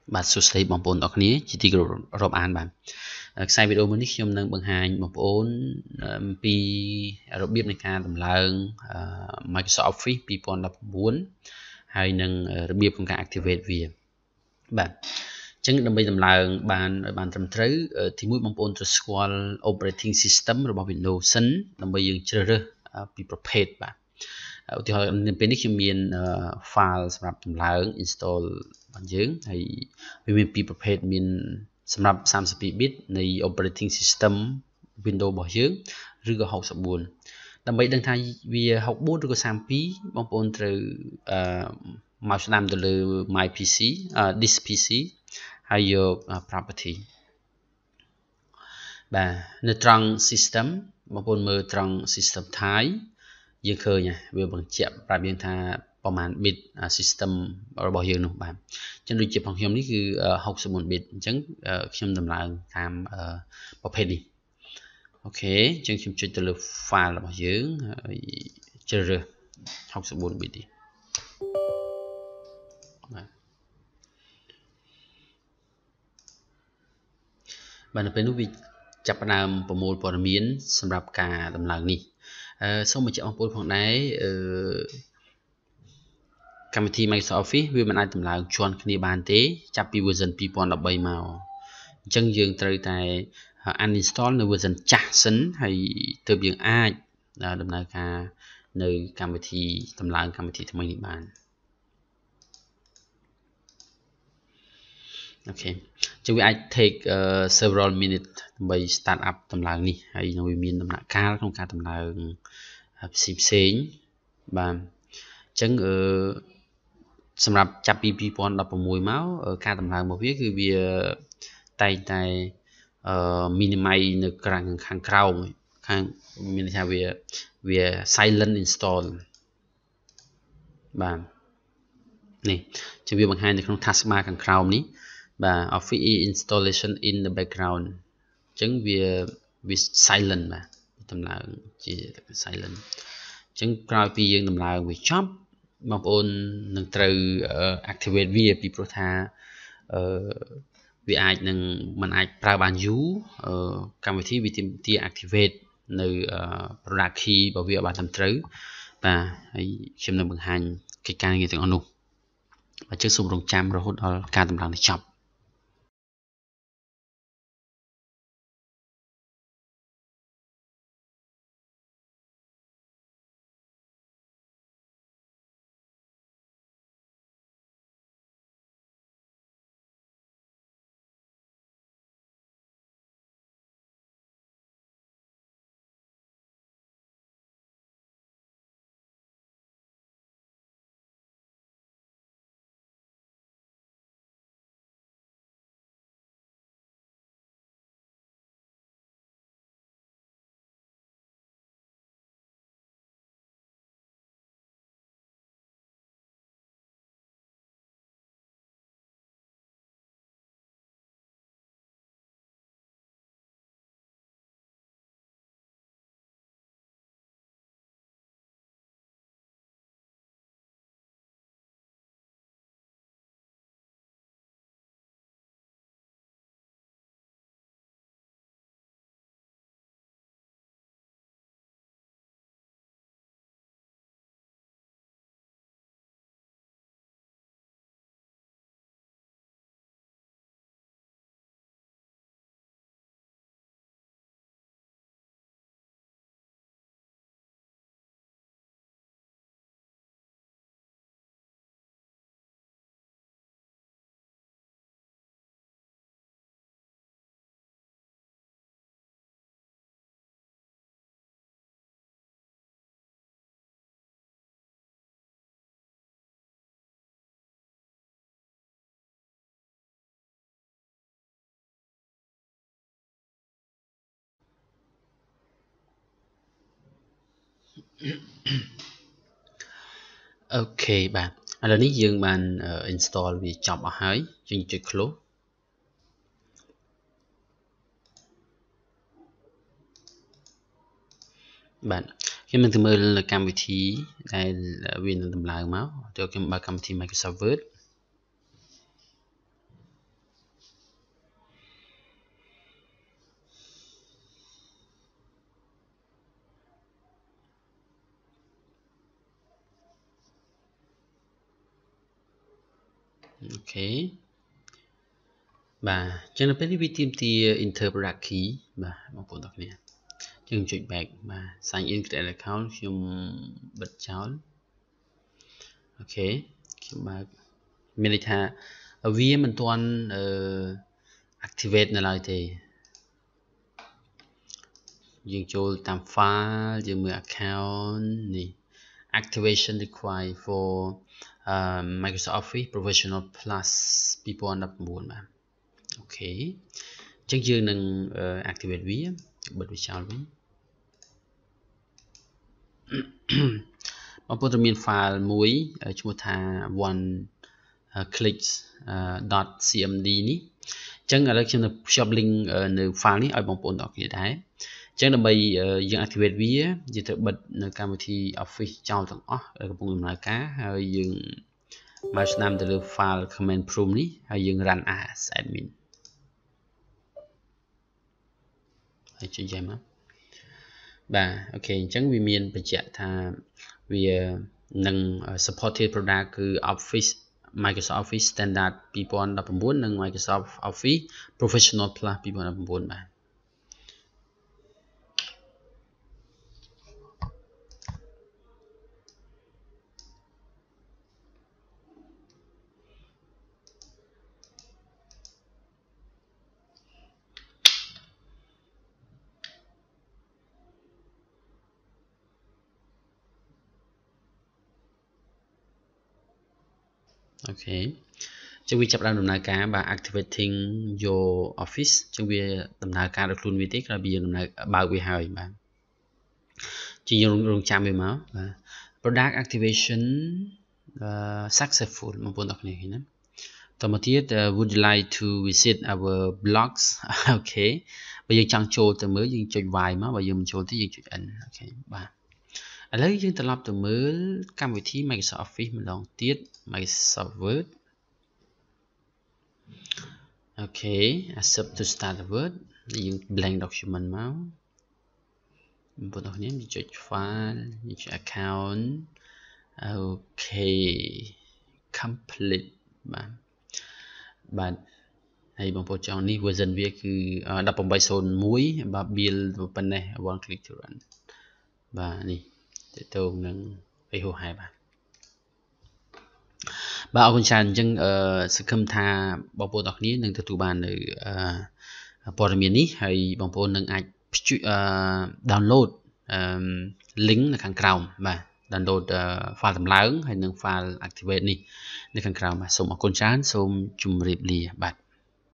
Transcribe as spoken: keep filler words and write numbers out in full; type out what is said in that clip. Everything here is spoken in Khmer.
បាទសួស្តីបងប្អូនអរគ្នាជាទីគោរពរាប់អានបាទខ្សែវីដេអូមួយនេះខ្ញុំនឹងបង្ហាញបងប្អូនអំពីរបៀបនៃការដំឡើង Microsoft Office ពីរពាន់ដប់ប្រាំ៩ ហើយនឹងរបៀបក្នុងការ activate វាបាទអញ្ចឹងដើម្បីដំឡើងបានឲ្យបានត្រឹមត្រូវទីមួយបងប្អូនត្រូវស្គាល់ operating system របស់ Windows សិនដើម្បីយើងជ្រើសរើសពីប្រភេទបាទឧទាហរណ៍នៅពេលនេះខ្ញុំមាន file សម្រាប់ដំឡើង install របស់យើងហើយវាមានពីរប្រភេទមានសម្រាប់សាមសិបពីរ bit នៃ operating system Windows របស់យើងឬក៏ហុកសិបបួនដើម្បីដឹងថាវាហុកបួនឬក៏សាមពីរបងប្អូនត្រូវមកស្ដាំទៅលើ my pc this pc ហើយយក property បាទនៅត្រង់ system បងប្អូនមើលត្រង់ system type យើងឃើញវាបញ្ជាក់ប្រាប់យើងថាប្រមាណ bit system របស់យើងនោះបាទអញ្ចឹងដូចជាផងខ្ញុំនេះគឺហុកសិបបួន bit អញ្ចឹងខ្ញុំដំឡើងតាមប្រភេទនេះអូខេអញ្ចឹងខ្ញុំចុចទៅលើ file របស់យើងហើយជ្រើសរើសហុកសិបបួន bit នេះបាទបាទនៅពេលនោះវាចាប់ផ្ដើមប្រមូលព័ត៌មានសម្រាប់ការដំឡើងនេះអឺសូមបញ្ជាក់បងប្អូនផងដែរអឺកម្មវិធី Microsoft Office វាមិនអាចដំឡើងជាន់គ្នាបានទេចាប់ពី version ពីរពាន់ដប់បីមកអញ្ចឹងយើងត្រូវតែ uninstall នៅ version ចាស់សិនហើយទើបយើងអាចដំណើរការនៅកម្មវិធីដំឡើងកម្មវិធីថ្មីនេះបានអូខេចឹងវាអាច take uh, several minutes ដើម្បី start up ដំឡើងនេះហើយនៅវាមានដំណាក់កាលក្នុងការដំឡើងផ្សេងផ្សេងបាទអញ្ចឹងអឺសម្រាប់ចាប់ពីពីរពាន់ដប់ប្រាំមួយមកការដំឡើងរបស់វាគឺវាតែងតែអឺ minimize នៅខាងខាងក្រោមខាងមានន័យថាវាវា silent install បាទនេះជាវាបង្ហាញនៅក្នុង taskbar ខាងក្រោមនេះបាទ Office installation in the background អញ្ចឹងវាវា silent បាទដំឡើងជា silent អញ្ចឹងក្រោយពីយើងដំឡើងវាចប់បងប្អូននឹងត្រូវ activate វាពីព្រោះថាអឺវាអាចនឹងមិនអាចប្រើបានយូរកម្មវិធីវាទាមទារ activate នៅ product key របស់វាបានត្រឹមត្រូវបាទហើយខ្ញុំនឹងបង្ហាញកិច្ចការងារទាំងអស់នោះបាទជើងសូមរងចាំរហូតដល់ការដំឡើងនេះចប់អូខេបាទឥឡូវនេះយើងបាន install វាចប់អស់ហើយយើងចុច close បាទខ្ញុំនឹងទៅមើលលើកម្មវិធីដែលវានឹងដំឡើងមកទៅខ្ញុំបើកកម្មវិធី Microsoft Word អូខេបាទអញ្ចឹងនៅពេលនេះវាទាមទារ enter product key បាទបងប្អូនទាំងគ្នាយើងចុច back បាទ sign in create account ខ្ញុំបិទចោលអូខេខ្ញុំបើកមានន័យថាវាមិនទាន់អឺ activate នៅឡើយទេយើងចូលតាម file យើងមើល account នេះ activation required for uh, Microsoft Office Professional Plus two thousand nineteen បាទអូខេអញ្ចឹងយើងនឹង activate វាបិទវាចោលវិញបងប្អូនត្រូវមាន file មួយឈ្មោះថា one clicks.cmd នេះអញ្ចឹងឥឡូវខ្ញុំនឹងភ្ជាប់ link នៅ file នេះឲ្យបងប្អូនទាំងគ្នាដែរអញ្ចឹងដើម្បីយើង activate វាយើងត្រូវបិទនៅកម្មវិធី Office ចោលទាំងអស់ដែលកំពុងដំណើរការហើយយើងមកស្ដាំទៅលើ file command prompt នេះហើយយើង run as admin ហើយចុចចេញមកបាទអូខេអញ្ចឹងវាមានបញ្ជាក់ថាវានឹង supported product គឺ Office Microsoft Office Standard two thousand nineteen និង Microsoft Office Professional Plus two thousand nineteen បាទអូខេចឹងវាចាប់ផ្ដើមដំណើរការបាទ activating your office ចឹងវាដំណើរការដោយខ្លួនវាទេក្រោយពីយើងដំណើរបើកវាហើយបាទជាយើងរងចាំវាមកបាទ product activation uh, successful បងប្អូនទាំងគ្នាឃើញណាតមកទៀត would you like to visit our blogs អូខេបើយើងចង់ចូលទៅមើលយើងចុច Y មកបើយើងមិនចូលទេយើងចុច N អូខេបាទឥឡូវយើងត្រឡប់ទៅមើលកម្មវិធី Microsoft Office ម្ដងទៀត Microsoft Word អូខេ accept to start the Word យើង blank document មកបងប្អូនទាំងគ្នាយើងចុច file យើងចុច account អូខេ complete បាទបាទហើយបងប្អូនចង់នេះ version វាគឺ eighteen oh one បាទ build ប៉ុណ្ណេះ one click to run បាទនេះតើតើនឹងអីហោះហើយបាទបាទអរគុណច្រើនអញ្ចឹងអឺសង្ឃឹមថាបងប្អូនទាំងគ្នានឹងទទួលបាននៅព័ត៌មាននេះហើយបងប្អូននឹងអាចអឺ download អឺ link នៅខាងក្រោមបាទ download file តម្លើងហើយនិង file activate នេះនៅខាងក្រោមបាទសូមអរគុណច្រើនសូមជម្រាបលាបាទ